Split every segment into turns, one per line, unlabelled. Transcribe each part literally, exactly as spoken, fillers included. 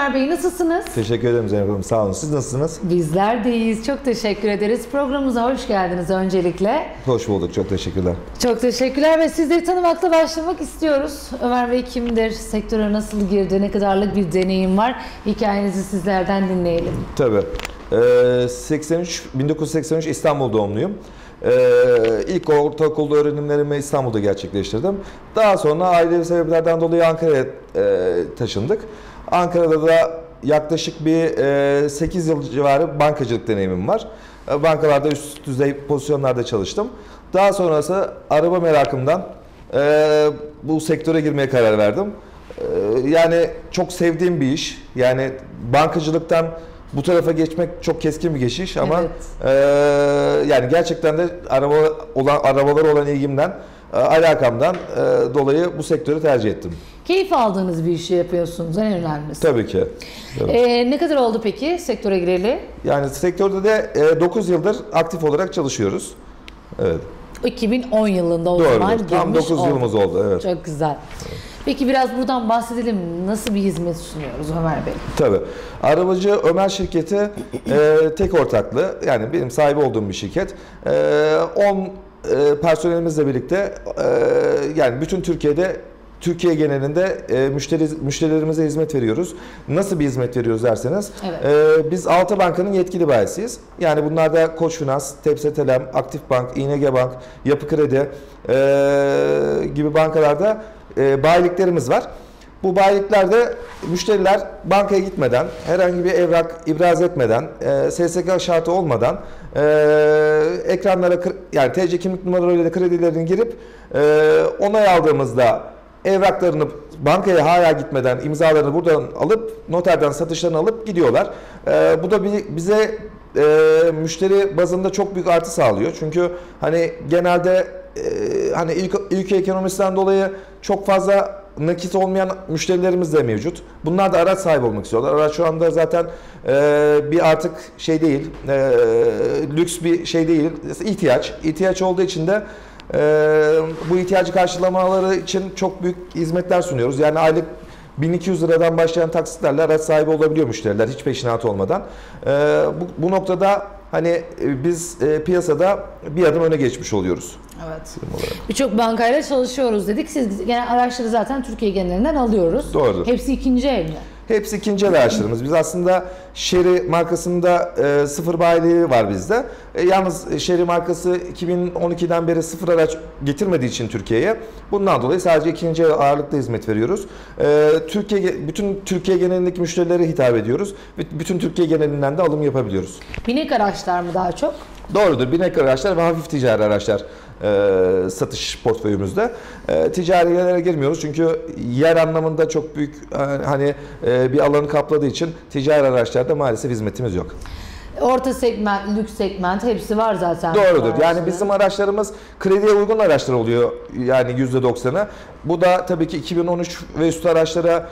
Ömer Bey, nasılsınız?
Teşekkür ederim Zeynep Hanım. Sağ olun. Siz nasılsınız?
Bizler de iyiyiz. Çok teşekkür ederiz. Programımıza hoş geldiniz öncelikle.
Hoş bulduk. Çok teşekkürler.
Çok teşekkürler ve sizleri tanımakla başlamak istiyoruz. Ömer Bey kimdir? Sektöre nasıl girdi? Ne kadarlık bir deneyim var? Hikayenizi sizlerden dinleyelim.
Tabii. Ee, seksen üç, bin dokuz yüz seksen üç İstanbul doğumluyum. Ee, ilk ortaokulda öğrenimlerimi İstanbul'da gerçekleştirdim. Daha sonra ailevi sebeplerden dolayı Ankara'ya e, taşındık. Ankara'da da yaklaşık bir e, sekiz yıl civarı bankacılık deneyimim var. E, bankalarda üst düzey pozisyonlarda çalıştım. Daha sonrası araba merakımdan e, bu sektöre girmeye karar verdim. E, yani çok sevdiğim bir iş. Yani bankacılıktan bu tarafa geçmek çok keskin bir geçiş ama evet. e, yani gerçekten de araba olan arabalar olan ilgimden, e, alakamdan e, dolayı bu sektörü tercih ettim.
Keyif aldığınız bir işi yapıyorsunuz, en önemlisi.
Tabii ki. Tabii.
Ee, ne kadar oldu peki sektöre gireli?
Yani sektörde de e, dokuz yıldır aktif olarak çalışıyoruz. Evet.
iki bin on yılında o
Doğrudur.
zaman girmiş
Tam dokuz
olduk.
yılımız oldu. Evet.
Çok güzel. Evet. Peki biraz buradan bahsedelim. Nasıl bir hizmet sunuyoruz Ömer Bey?
Tabii. Arabacı Ömer şirketi e, tek ortaklı. Yani benim sahibi olduğum bir şirket. on e, personelimizle birlikte e, yani bütün Türkiye'de Türkiye genelinde e, müşteri müşterilerimize hizmet veriyoruz. Nasıl bir hizmet veriyoruz derseniz, evet. e, biz altı bankanın yetkili bayisiyiz. Yani bunlar da Koç Finans, Tepsi Telem, Aktif Bank, İ N G Bank, Yapı Kredi e, gibi bankalarda e, bayiliklerimiz var. Bu bayiliklerde müşteriler bankaya gitmeden, herhangi bir evrak ibraz etmeden, e, S S K şartı olmadan e, ekranlara yani T C kimlik numaralarıyla kredilerini girip e, onay aldığımızda evraklarını bankaya hala gitmeden imzalarını buradan alıp noterden satışlarını alıp gidiyorlar. Ee, bu da bize e, müşteri bazında çok büyük artı sağlıyor. Çünkü hani genelde e, hani ülke ekonomisinden dolayı çok fazla nakit olmayan müşterilerimiz de mevcut. Bunlar da araç sahibi olmak istiyorlar. Araç şu anda zaten e, bir artık şey değil, e, lüks bir şey değil, ihtiyaç. İhtiyaç olduğu için de Ee, bu ihtiyacı karşılamaları için çok büyük hizmetler sunuyoruz. Yani aylık bin iki yüz liradan başlayan taksitlerle araç sahibi olabiliyor müşteriler hiç peşinat olmadan. Ee, bu, bu noktada hani biz e, piyasada bir adım öne geçmiş oluyoruz.
Evet. Birçok bankayla çalışıyoruz dedik. Siz genel araçları zaten Türkiye genelinden alıyoruz.
Doğrudur.
Hepsi ikinci el mi?
Hepsi ikinci el araçlarımız. Biz aslında Chery markasında e, sıfır bayiliği var bizde. E, yalnız Chery markası iki bin on ikiden beri sıfır araç getirmediği için Türkiye'ye. Bundan dolayı sadece ikinci el ağırlıkta hizmet veriyoruz. E, Türkiye bütün Türkiye genelindeki müşterilere hitap ediyoruz. Bütün Türkiye genelinden de alım yapabiliyoruz.
Binek araçlar mı daha çok?
Doğrudur. Binek araçlar ve hafif ticari araçlar e, satış portföyümüzde. E, ticarilere girmiyoruz çünkü yer anlamında çok büyük e, hani e, bir alanı kapladığı için ticari araçlarda maalesef hizmetimiz yok.
Orta segment, lüks segment hepsi var zaten.
Doğrudur. Yani bizim araçlarımız krediye uygun araçlar oluyor yani yüzde doksanı. Bu da tabii ki iki bin on üç ve üstü araçlara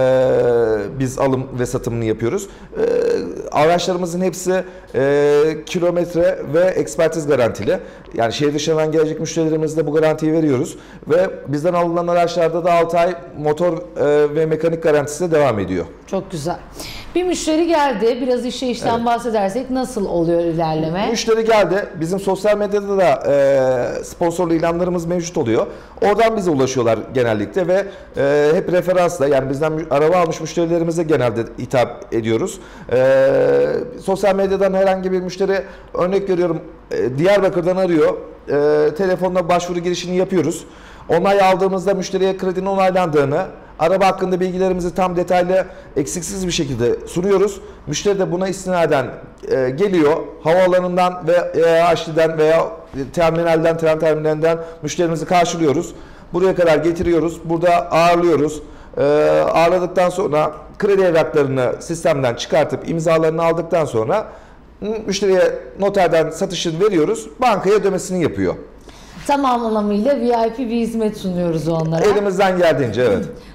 e, biz alım ve satımını yapıyoruz. E, araçlarımızın hepsi e, kilometre ve ekspertiz garantili. Yani şehir dışından gelecek müşterilerimizde bu garantiyi veriyoruz. Ve bizden alınan araçlarda da altı ay motor e, ve mekanik garantisi de devam ediyor.
Çok güzel. Bir müşteri geldi. Biraz işe işten evet. bahsedersek nasıl oluyor ilerleme?
Müşteri geldi. Bizim sosyal medyada da e, sponsorlu ilanlarımız mevcut oluyor. Oradan bize ulaşıyorlar genellikle ve e, hep referansla yani bizden araba almış müşterilerimize genelde hitap ediyoruz. E, sosyal medyadan herhangi bir müşteri örnek veriyorum e, Diyarbakır'dan arıyor. E, telefonla başvuru girişini yapıyoruz. Onay aldığımızda müşteriye kredinin onaylandığını, araba hakkında bilgilerimizi tam detaylı, eksiksiz bir şekilde sunuyoruz. Müşteri de buna istinaden e, geliyor. Havaalanından ve E H T'den veya terminalden, tren terminalinden müşterimizi karşılıyoruz. Buraya kadar getiriyoruz. Burada ağırlıyoruz. E, ağırladıktan sonra kredi evraklarını sistemden çıkartıp imzalarını aldıktan sonra müşteriye noterden satışını veriyoruz. Bankaya ödemesini yapıyor.
Tam anlamıyla V I P bir hizmet sunuyoruz onlara.
Elimizden geldiğince evet.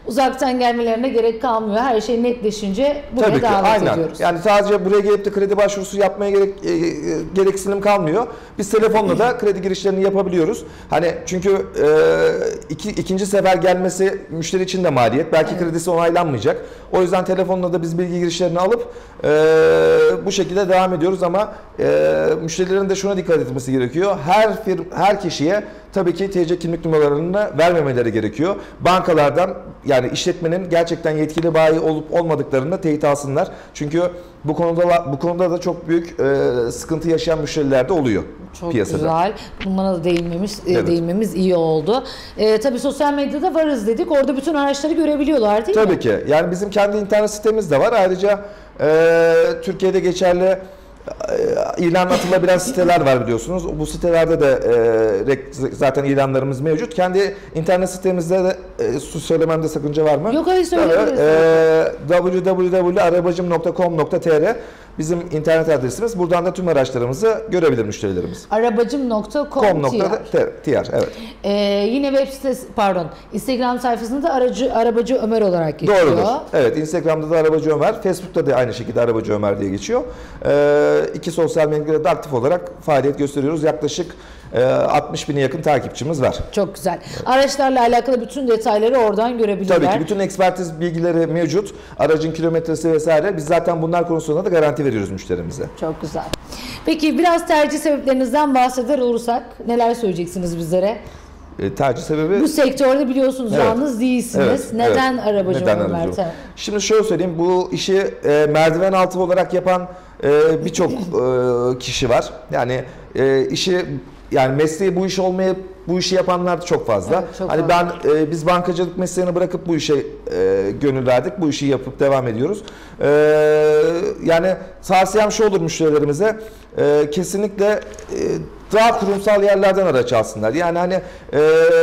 uzaktan gelmelerine gerek kalmıyor. Her şey netleşince buraya
Tabii ki,
davet
aynen.
ediyoruz.
Yani sadece buraya gelip de kredi başvurusu yapmaya gerek e, e, gereksinim kalmıyor. Biz telefonla da kredi girişlerini yapabiliyoruz. Hani çünkü e, iki, ikinci sefer gelmesi müşteri için de maliyet. Belki
Evet.
kredisi onaylanmayacak. O yüzden telefonla da biz bilgi girişlerini alıp e, bu şekilde devam ediyoruz ama e, müşterilerin de şuna dikkat etmesi gerekiyor. Her firm, her kişiye tabii ki T C kimlik numaralarını vermemeleri gerekiyor. Bankalardan yani işletmenin gerçekten yetkili bayi olup olmadıklarını da teyit alsınlar. Çünkü bu konuda bu konuda da çok büyük e, sıkıntı yaşayan müşteriler de oluyor
Çok
piyasada.
güzel. Bunlara da değinmemiz, e,
Evet.
değinmemiz iyi oldu. E, tabii sosyal medyada varız dedik. Orada bütün araçları görebiliyorlar değil mi?
Tabii ki. Yani bizim kendi internet sitemiz de var. Ayrıca e, Türkiye'de geçerli e, ilan atılabilen siteler var biliyorsunuz. Bu sitelerde de e, zaten ilanlarımız mevcut. Kendi internet sitemizde de e, söylememde sakınca var mı?
Yok, hayır, söyleyebiliriz.
E, double-u double-u double-u nokta arabacım nokta com nokta t r bizim internet adresimiz. Buradan da tüm araçlarımızı görebilir müşterilerimiz.
arabacım nokta com
com nokta t r evet.
Ee, yine web sitesi, pardon, Instagram sayfasında aracı arabacı Ömer olarak geçiyor.
Doğrudur. Evet, Instagram'da da Arabacı Ömer, Facebook'ta da aynı şekilde Arabacı Ömer diye geçiyor. Ee, iki sosyal medyada da aktif olarak faaliyet gösteriyoruz. Yaklaşık e, altmış bine yakın takipçimiz var.
Çok güzel. Araçlarla alakalı bütün detayları oradan görebilirler.
Tabii ki bütün ekspertiz bilgileri mevcut. Aracın kilometresi vesaire. Biz zaten bunlar konusunda da garanti veriyoruz müşterimize.
Çok güzel. Peki biraz tercih sebeplerinizden bahseder olursak neler söyleyeceksiniz bizlere?
E, tercih sebebi...
Bu sektörde biliyorsunuz
Evet.
yalnız değilsiniz.
Evet,
Neden
evet.
arabacı
Neden
Ömer?
arabacı?
Tamam.
Şimdi şöyle söyleyeyim, bu işi e, merdiven altı olarak yapan e, birçok e, kişi var. Yani e, işi yani mesleği bu iş olmayıp bu işi yapanlar da çok fazla.
Evet, çok
hani
fazla.
ben e, biz bankacılık mesleğini bırakıp bu işe e, gönül verdik. Bu işi yapıp devam ediyoruz. E, yani tavsiyem şu olur müşterilerimize. E, kesinlikle e, daha kurumsal yerlerden araç alsınlar. Yani hani e,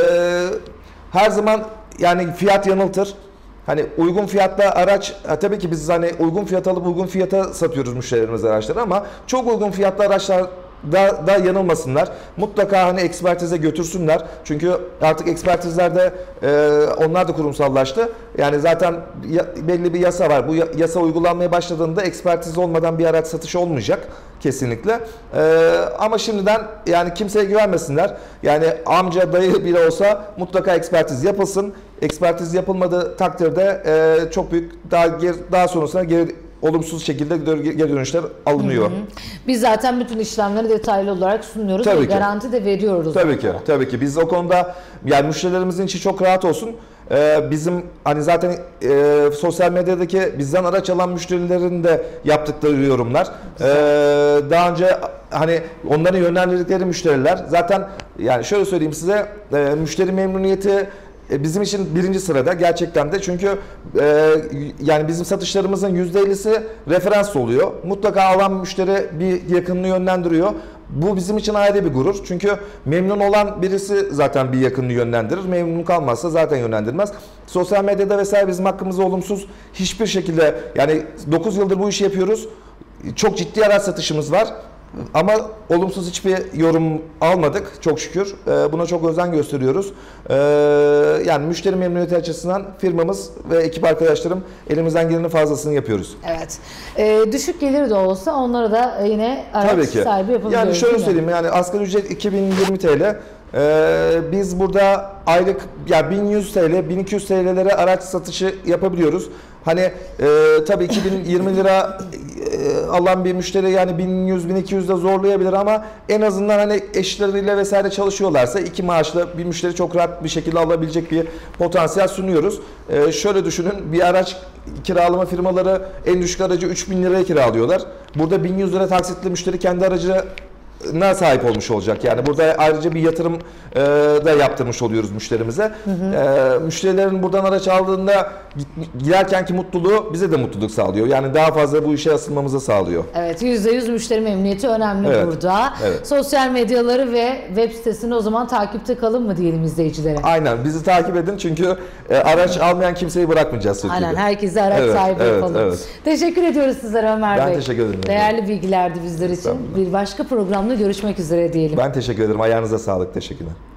her zaman yani fiyat yanıltır. Hani uygun fiyatla araç, ha, tabii ki biz hani uygun fiyat alıp uygun fiyata satıyoruz müşterilerimize araçları ama çok uygun fiyatlı araçlar da, da yanılmasınlar. Mutlaka hani ekspertize götürsünler. Çünkü artık ekspertizlerde e, onlar da kurumsallaştı. Yani zaten ya, belli bir yasa var. Bu yasa uygulanmaya başladığında ekspertiz olmadan bir araç satışı olmayacak kesinlikle. E, ama şimdiden yani kimseye güvenmesinler. Yani amca, dayı bile olsa mutlaka ekspertiz yapılsın. Ekspertiz yapılmadığı takdirde e, çok büyük daha geri, daha sonrasında geri olumsuz şekilde geri dönüşler alınıyor. Hı hı.
Biz zaten bütün işlemleri detaylı olarak sunuyoruz
Tabii
ve
ki.
garanti de veriyoruz.
Tabii ki, tabii ki. Biz o konuda yani müşterilerimizin içi çok rahat olsun. Ee, bizim hani zaten e, sosyal medyadaki bizden araç alan müşterilerin de yaptıkları yorumlar. Ee, daha önce hani onların yönlendirdikleri müşteriler zaten yani şöyle söyleyeyim size e, müşteri memnuniyeti bizim için birinci sırada gerçekten de çünkü e, yani bizim satışlarımızın yüzde ellisi referans oluyor. Mutlaka alan müşteri bir yakınını yönlendiriyor. Bu bizim için ayrı bir gurur. Çünkü memnun olan birisi zaten bir yakınını yönlendirir. Memnun kalmazsa zaten yönlendirmez. Sosyal medyada vesaire bizim hakkımızda olumsuz hiçbir şekilde yani dokuz yıldır bu işi yapıyoruz. Çok ciddi araç satışımız var. Ama olumsuz hiçbir yorum almadık çok şükür. Ee, buna çok özen gösteriyoruz. Ee, yani müşteri memnuniyeti açısından firmamız ve ekip arkadaşlarım elimizden gelenin fazlasını yapıyoruz.
Evet. Ee, düşük gelir de olsa onlara da yine araç
Tabii ki.
sahibi yapabiliyoruz.
Yani şöyle
değil mi?
söyleyeyim yani asgari ücret iki bin yirmi TL. Ee, biz burada aylık ya bin yüz TL, bin iki yüz TL'lere araç satışı yapabiliyoruz. Hani e, tabii iki bin yirmi lira e, alan bir müşteri yani bin yüz bin iki yüz de zorlayabilir ama en azından hani eşleriyle vesaire çalışıyorlarsa iki maaşla bir müşteri çok rahat bir şekilde alabilecek bir potansiyel sunuyoruz. E, şöyle düşünün bir araç kiralama firmaları en düşük aracı üç bin liraya kiralıyorlar. Burada bin yüz lira taksitli müşteri kendi aracı na sahip olmuş olacak. Yani burada ayrıca bir yatırım e, da yaptırmış oluyoruz müşterimize. Hı hı. E, müşterilerin buradan araç aldığında giderkenki mutluluğu bize de mutluluk sağlıyor. Yani daha fazla bu işe asılmamızı sağlıyor.
Evet, yüzde yüz müşteri memnuniyeti önemli
evet.
burada.
Evet.
Sosyal medyaları ve web sitesini o zaman takipte kalın mı diyelim izleyicilere?
Aynen. Bizi takip edin çünkü e, araç almayan kimseyi bırakmayacağız Türkiye'de.
Aynen. Herkese araç
evet,
sahibi
evet,
yapalım.
Evet.
Teşekkür ediyoruz sizlere Ömer
ben
Bey.
Ben teşekkür ederim.
Değerli bilgilerdi bizler için. Bir başka programda görüşmek üzere diyelim.
Ben teşekkür ederim. Ayağınıza sağlık. Teşekkürler.